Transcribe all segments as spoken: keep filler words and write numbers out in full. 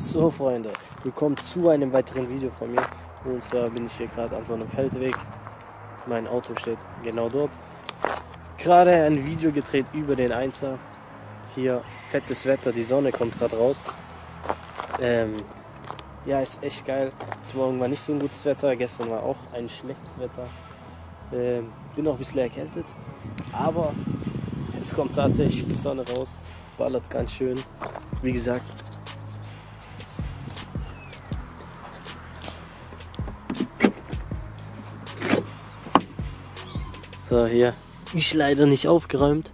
So Freunde, willkommen zu einem weiteren Video von mir. Und zwar bin ich hier gerade an so einem Feldweg. Mein Auto steht genau dort. Gerade ein Video gedreht über den Einser. Hier fettes Wetter, die Sonne kommt gerade raus. Ähm, ja, ist echt geil. Heute Morgen war nicht so ein gutes Wetter, gestern war auch ein schlechtes Wetter. Ähm, bin auch ein bisschen erkältet, aber es kommt tatsächlich die Sonne raus. Ballert ganz schön. Wie gesagt, so, hier ist leider nicht aufgeräumt,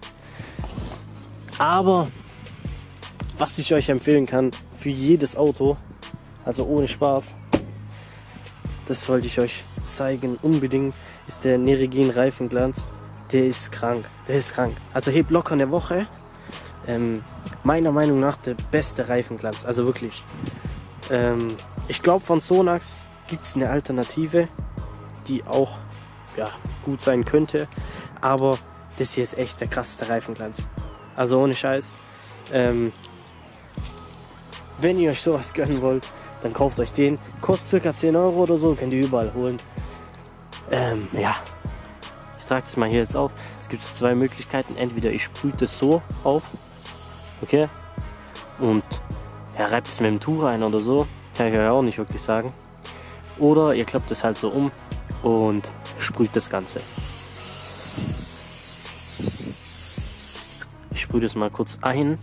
aber was ich euch empfehlen kann für jedes Auto, also ohne Spaß, das wollte ich euch zeigen unbedingt, ist der Neregin Reifenglanz. Der ist krank, der ist krank. Also hebt locker eine Woche. Ähm, meiner Meinung nach der beste Reifenglanz, also wirklich. Ähm, ich glaube, von Sonax gibt es eine Alternative, die auch ja, gut sein könnte, aber das hier ist echt der krasseste Reifenglanz. Also ohne Scheiß. Ähm, wenn ihr euch sowas gönnen wollt, dann kauft euch den. Kostet ca. zehn Euro oder so, könnt ihr überall holen. Ähm, ja, ich trage das mal hier jetzt auf. Es gibt zwei Möglichkeiten. Entweder ich sprühe das so auf, okay, und ja, reibt es mit dem Tuch ein oder so. Kann ich euch auch nicht wirklich sagen. Oder ihr klappt es halt so um und sprüht das Ganze. Ich sprühe das mal kurz ein.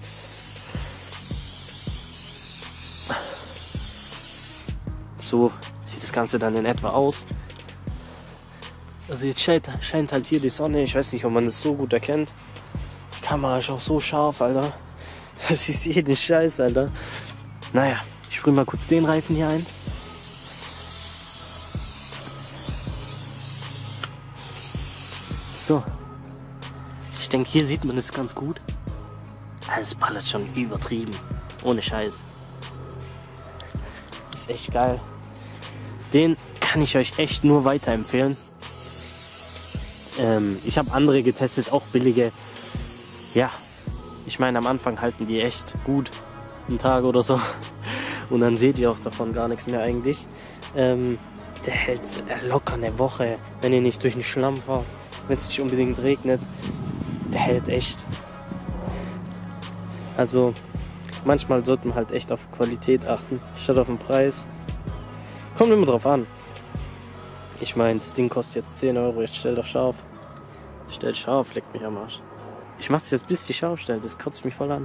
So sieht das Ganze dann in etwa aus. Also jetzt scheint, scheint halt hier die Sonne. Ich weiß nicht, ob man das so gut erkennt. Die Kamera ist auch so scharf, Alter. Das ist jeden Scheiß, Alter. Naja, ich sprühe mal kurz den Reifen hier ein. So. Ich denke, hier sieht man es ganz gut. Es ballert schon übertrieben. Ohne Scheiß. Ist echt geil. Den kann ich euch echt nur weiterempfehlen. Ähm, ich habe andere getestet, auch billige. Ja, ich meine, am Anfang halten die echt gut. Einen Tag oder so. Und dann seht ihr auch davon gar nichts mehr eigentlich. Ähm, der hält locker eine Woche, wenn ihr nicht durch den Schlamm fahrt. Wenn es nicht unbedingt regnet. Der hält echt. Also manchmal sollte man halt echt auf Qualität achten, statt auf den Preis. Kommt immer drauf an. Ich meine, das Ding kostet jetzt zehn Euro, jetzt stell doch scharf. Stellt scharf, leckt mich am Arsch. Ich mach's jetzt bis die scharf stellt, das kotzt mich voll an.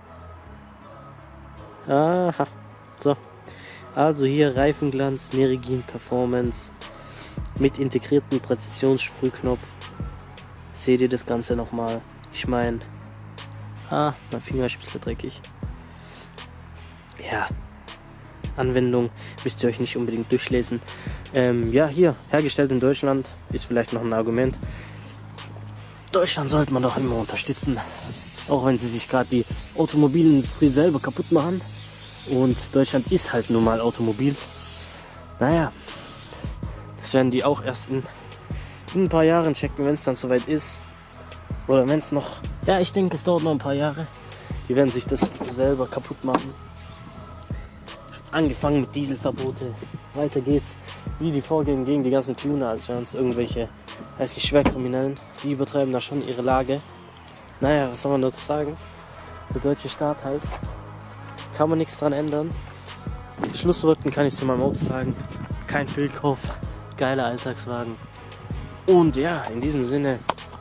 Aha. So. Also hier Reifenglanz, Neregin Performance mit integrierten Präzisionssprühknopf. Seht ihr das Ganze nochmal? Ich meine, ah, mein Finger ist ein bisschen dreckig. Ja. Anwendung müsst ihr euch nicht unbedingt durchlesen. Ähm, ja, hier, hergestellt in Deutschland, ist vielleicht noch ein Argument. Deutschland sollte man doch immer unterstützen. Auch wenn sie sich gerade die Automobilindustrie selber kaputt machen. Und Deutschland ist halt nun mal Automobil. Naja, das werden die auch erst in, in ein paar Jahren checken, wenn es dann soweit ist. Oder wenn es noch, ja, ich denke, es dauert noch ein paar Jahre. Die werden sich das selber kaputt machen. Angefangen mit Dieselverbote. Weiter geht's, wie die vorgehen gegen die ganzen Tuner, als wären es irgendwelche, weiß nicht, Schwerkriminellen. Die übertreiben da schon ihre Lage. Naja, was soll man dazu sagen? Der deutsche Staat halt. Kann man nichts dran ändern. Schlussfolgernd kann ich zu meinem Auto sagen. Kein Fehlkauf. Geiler Alltagswagen. Und ja, in diesem Sinne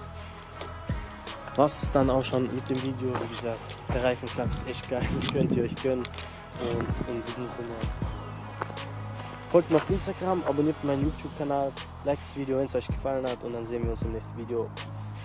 war es dann auch schon mit dem Video. Wie gesagt, der Reifenplatz ist echt geil. Könnt ihr euch gönnen. Und in diesem Sinne, folgt mir auf Instagram, abonniert meinen YouTube-Kanal, liked das Video, wenn es euch gefallen hat, und dann sehen wir uns im nächsten Video. Peace.